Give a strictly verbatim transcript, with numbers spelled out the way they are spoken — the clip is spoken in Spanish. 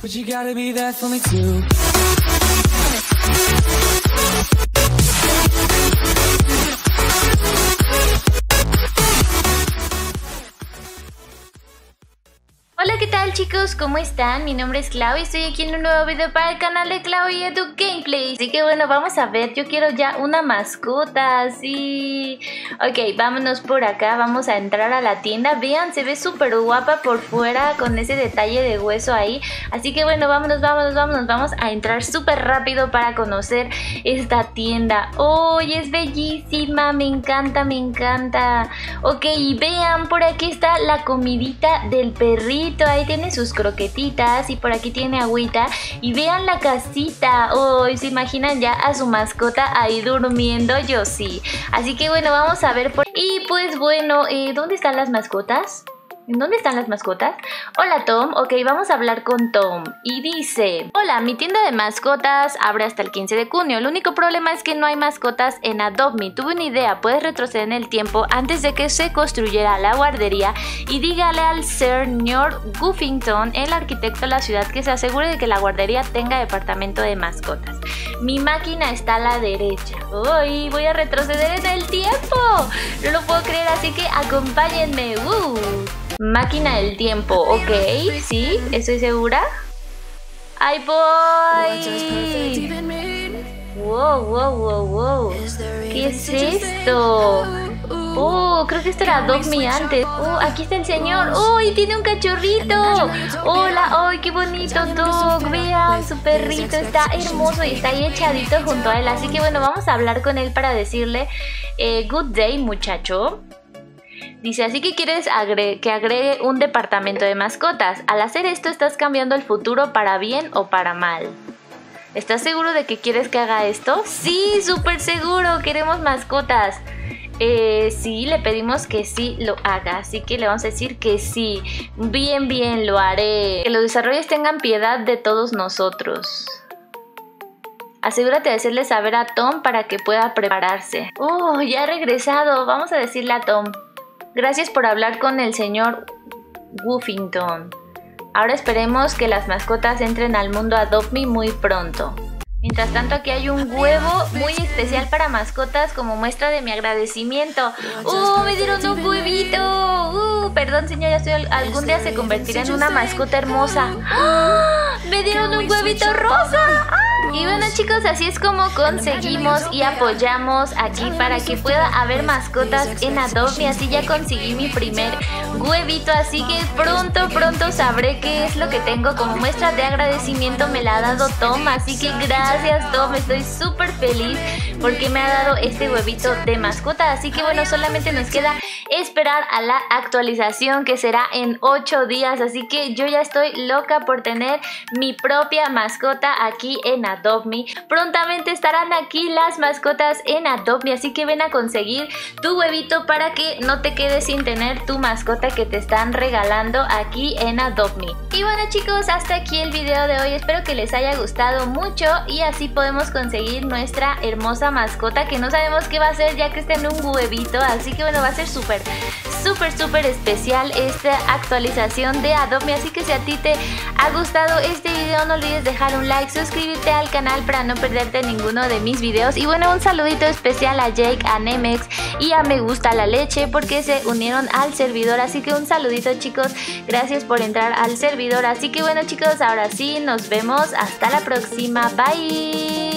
But you gotta be there for me too. Hola, ¿qué tal chicos? ¿Cómo están? Mi nombre es Clau y estoy aquí en un nuevo video para el canal de Clau y Edu Gameplay. Así que bueno, vamos a ver, yo quiero ya una mascota, sí. Ok, vámonos por acá, vamos a entrar a la tienda. Vean, se ve súper guapa por fuera con ese detalle de hueso ahí. Así que bueno, vámonos, vámonos, vámonos, vamos a entrar súper rápido para conocer esta tienda. ¡Oh, es bellísima! Me encanta, me encanta. Ok, y vean, por aquí está la comidita del perrito. Ahí tiene sus croquetitas y por aquí tiene agüita. Y vean la casita. Oh, ¿se imaginan ya a su mascota ahí durmiendo? Yo sí. Así que bueno, vamos a ver por... Y pues bueno, eh, ¿dónde están las mascotas? ¿En dónde están las mascotas? Hola Tom, ok, vamos a hablar con Tom. Y dice: hola, mi tienda de mascotas abre hasta el quince de junio. El único problema es que no hay mascotas en Adopt Me. Tuve una idea, puedes retroceder en el tiempo antes de que se construyera la guardería y dígale al señor Guffington, el arquitecto de la ciudad, que se asegure de que la guardería tenga departamento de mascotas. Mi máquina está a la derecha. ¡Uy! Voy a retroceder en el tiempo. No lo puedo creer, así que acompáñenme. ¡Uh! Máquina del tiempo, ok, sí, estoy segura. ¡Ahí voy! Wow, wow, wow, wow. ¿Qué es esto? Oh, creo que esto era Adopt Me antes. Oh, aquí está el señor. Oh, y tiene un cachorrito. Hola, ay, qué bonito dog. Vean, su perrito está hermoso y está ahí echadito junto a él. Así que bueno, vamos a hablar con él para decirle eh, good day, muchacho. Dice, así que quieres agre- que agregue un departamento de mascotas. Al hacer esto, ¿estás cambiando el futuro para bien o para mal? ¿Estás seguro de que quieres que haga esto? Sí, súper seguro, queremos mascotas. Eh, sí, le pedimos que sí lo haga, así que le vamos a decir que sí. Bien, bien, lo haré. Que los desarrollos tengan piedad de todos nosotros. Asegúrate de hacerle saber a Tom para que pueda prepararse. Oh, ya ha regresado. Vamos a decirle a Tom: gracias por hablar con el señor Guffington. Ahora esperemos que las mascotas entren al mundo Adopt Me muy pronto. Mientras tanto, aquí hay un huevo muy especial para mascotas como muestra de mi agradecimiento. ¡Uh! ¡Me dieron un huevito! ¡Uh! Perdón, señora, estoy, algún día se convertirá en una mascota hermosa. ¡Ah! ¡Me dieron un huevito rosa! ¡Ah! Y bueno chicos, así es como conseguimos y apoyamos aquí para que pueda haber mascotas en Adopt Me. Así ya conseguí mi primer huevito, así que pronto, pronto sabré qué es lo que tengo como muestra de agradecimiento. Me la ha dado Tom, así que gracias Tom, estoy súper feliz porque me ha dado este huevito de mascota. Así que bueno, solamente nos queda esperar a la actualización que será en ocho días. Así que yo ya estoy loca por tener mi propia mascota aquí en Adopt Me. Prontamente estarán aquí las mascotas en Adopt Me, así que ven a conseguir tu huevito para que no te quedes sin tener tu mascota que te están regalando aquí en Adopt Me. Y bueno chicos, hasta aquí el video de hoy. Espero que les haya gustado mucho y así podemos conseguir nuestra hermosa mascota que no sabemos qué va a ser ya que está en un huevito. Así que bueno, va a ser súper, súper, súper especial esta actualización de Adopt Me. Así que si a ti te ha gustado este video, no olvides dejar un like, suscribirte al canal para no perderte ninguno de mis videos. Y bueno, un saludito especial a Jake, a Nemex y a Me Gusta la Leche porque se unieron al servidor. Así que un saludito chicos, gracias por entrar al servidor. Así que bueno chicos, ahora sí, nos vemos hasta la próxima. Bye.